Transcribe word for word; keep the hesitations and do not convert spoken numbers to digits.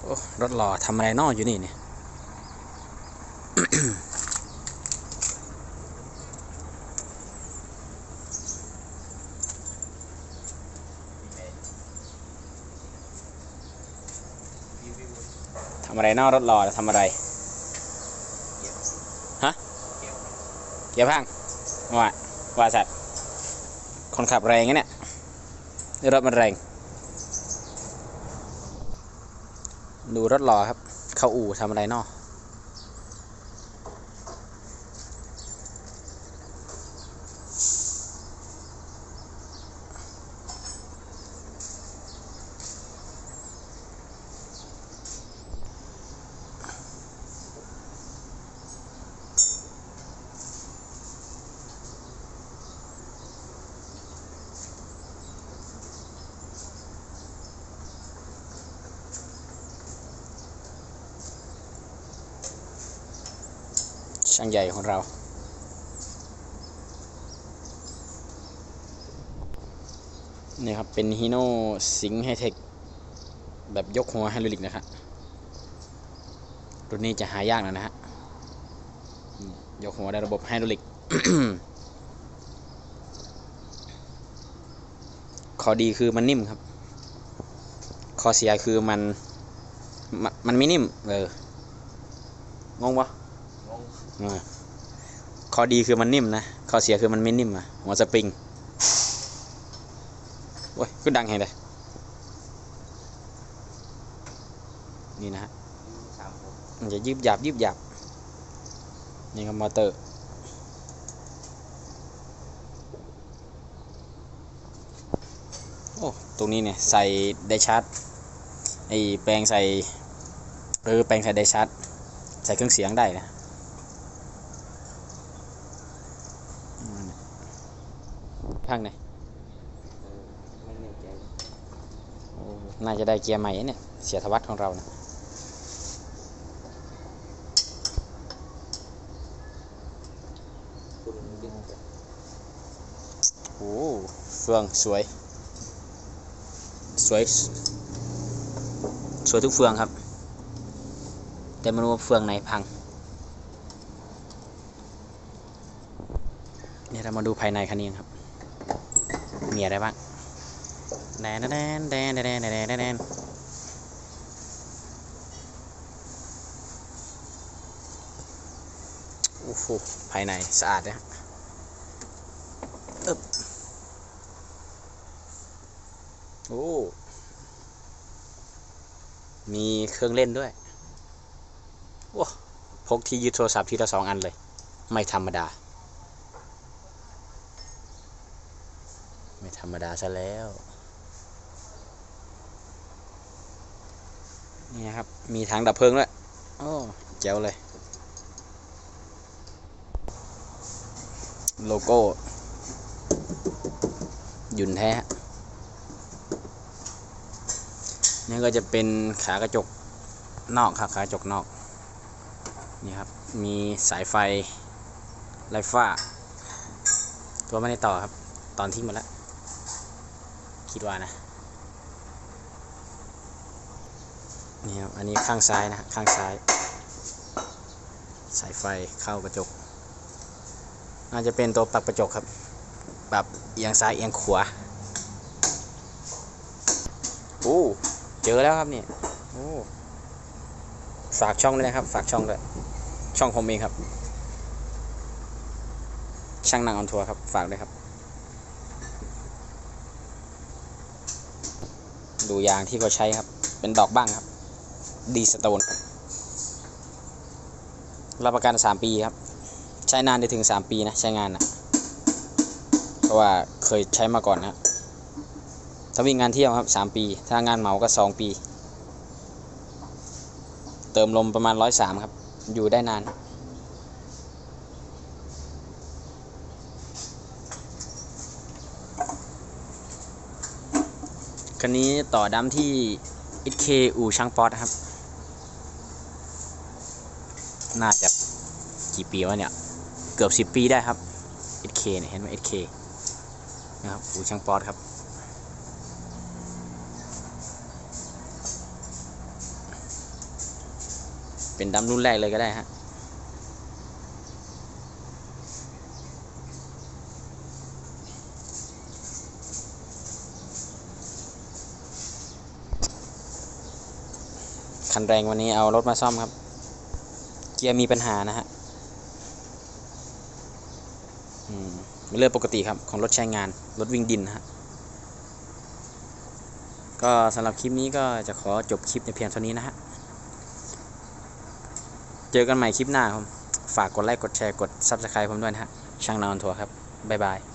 โอ้รถหล่อทำอะไรนอกอยู่นี่เนี่ย ทำอะไรนอกรถหล่อทำอะไรฮะเกียร์พังว่าว่าสัตว์คนขับแรงงั้นเนี่ยรถมันแรงดูรถหล่อครับเข้าอู่ทำอะไรนอกช่างใหญ่ของเรานี่ครับเป็นฮีโน่สิงห์ไฮเทคแบบยกหัวไฮดรอลิกนะครับรุ่นนี้จะหายากนะฮะยกหัวได้ระบบไฮดรอลิก ข้อดีคือมันนิ่มครับข้อเสียคือมันมันไม่นิ่มเอองงปะข้อดีคือมันนิ่มนะข้อเสียคือมันไม่นิ่มอ่ะหัวสปริงโอ้ยก็ดังไงเลยนี่นะฮะมันจะยืบหยาบยืบหยาบนี่ก็มอเตอร์โอ้ตรงนี้เนี่ยใส่ไดชาร์จไอแปลงใส่เออแปลงใส่ไดชาร์จใส่เครื่องเสียงได้นะข้างไหนน่าจะได้เกียร์ใหม่เนี่ยเสียทวัตของเรานะโอ้เฟืองสวยสวยสวยทุกเฟืองครับแต่ไม่รู้ว่าเฟืองไหนพังเนี่ยเรามาดูภายในคันนี้ครับมีอะไรบ้างแดนแดนแดนแดนแดนแดนโอ้โหภายในสะอาดนะอึ๊บโอ้มีเครื่องเล่นด้วยโอ้พกที่ยึดโทรศัพท์ทีละสองอันเลยไม่ธรรมดาไม่ธรรมดาซะแล้วนี่ครับมีถังดับเพลิงด้วยโอ้แจ๋วเลยโลโก้หยุ่นแท้นี่ก็จะเป็นขากระจกนอกครับขากระจกนอกนี่ครับมีสายไฟไร้ฝ้าตัวไม่ได้ต่อครับตอนทิ้งหมดแล้วคิดว่านะนี่ครับอันนี้ข้างซ้ายนะข้างซ้ายสายไฟเข้ากระจกน่าจะเป็นตัวปรับกระจกครับปรับเอียงซ้ายเอียงขวาโอ้เจอแล้วครับเนี่ยโอ้ฝากช่องด้วยนะครับฝากช่องด้วยช่องผมเองครับช่างนางออนทัวร์ครับฝากด้วยครับดูยางที่เขาใช้ครับเป็นดอกบ้างครับดีสโตนรับประกันสามปีครับใช้นานได้ถึงสามปีนะใช้งานนะเพราะว่าเคยใช้มาก่อนนะถ้าวิ่งงานเที่ยวครับสามปีถ้างานเหมาก็สองปีเติมลมประมาณร้อยสามครับอยู่ได้นานคันนี้ต่อดำที่ เอส เค อู่ช่างป๊อตนะครับน่าจะกี่ปีวะเนี่ยเกือบสิบปีได้ครับ เอส เค เนี่ยเห็นไหม เอส เค นะครับอู่ช่างป๊อตครับเป็นดัมรุ่นแรกเลยก็ได้ฮะคันแรงวันนี้เอารถมาซ่อมครับเกียร์มีปัญหานะฮะอืมเป็นเรื่องปกติครับของรถใช้งานรถวิ่งดินนะฮะก็สำหรับคลิปนี้ก็จะขอจบคลิปในเพียงเท่านี้นะฮะเจอกันใหม่คลิปหน้าครับฝากกดไลค์กดแชร์กด ซับสไครบ์ ผมด้วยนะฮะช่างนอนทัวร์ครับบ๊ายบาย